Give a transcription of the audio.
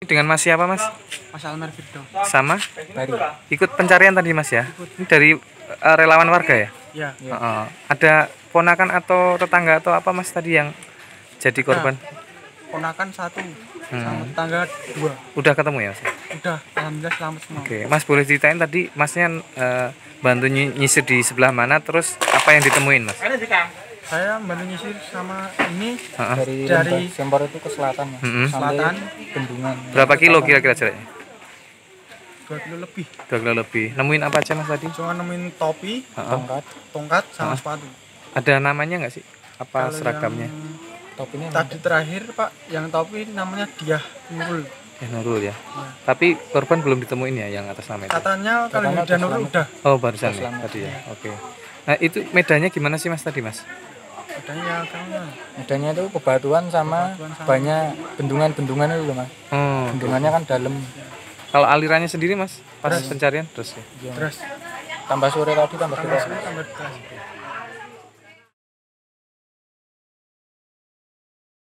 Dengan Mas siapa Mas? Mas Almer Firdo. Sama? Bari. Ikut pencarian tadi Mas ya? Ini dari relawan warga ya? Ya. Ada ponakan atau tetangga atau apa Mas tadi yang jadi korban? Ponakan satu, sama tetangga dua. Udah ketemu ya Mas? Udah, alhamdulillah selamat semua. Oke, Mas boleh ceritain tadi Masnya bantu nyisir di sebelah mana, terus apa yang ditemuin Mas? Saya bantu nyisir sama ini dari Sempor itu ke selatan ya. selatan, Bendungan. Berapa kilo kira-kira jaraknya? 2 kilo lebih. 2 kilo lebih. Nemuin apa aja Mas tadi? Cuma nemuin topi, Tongkat. sama sepatu. Ada namanya nggak sih? Apa Kalau seragamnya? Topinya tadi terakhir Pak, yang topi namanya Diah Nurul. Nurul ya. Tapi korban belum ditemuin ya yang atas nama itu? Katanya kalau Diah Nurul udah. Oh barusan ya tadi ya. Oke. Nah itu medannya gimana sih Mas tadi Mas? Katanya medanya itu bebatuan sama banyak bendungan-bendungan itu loh Mas. Bendungannya kan dalam. Kalau alirannya sendiri Mas pas pencarian terus ya? Terus tambah sore tadi tambah tambah deras. sore tambah deras.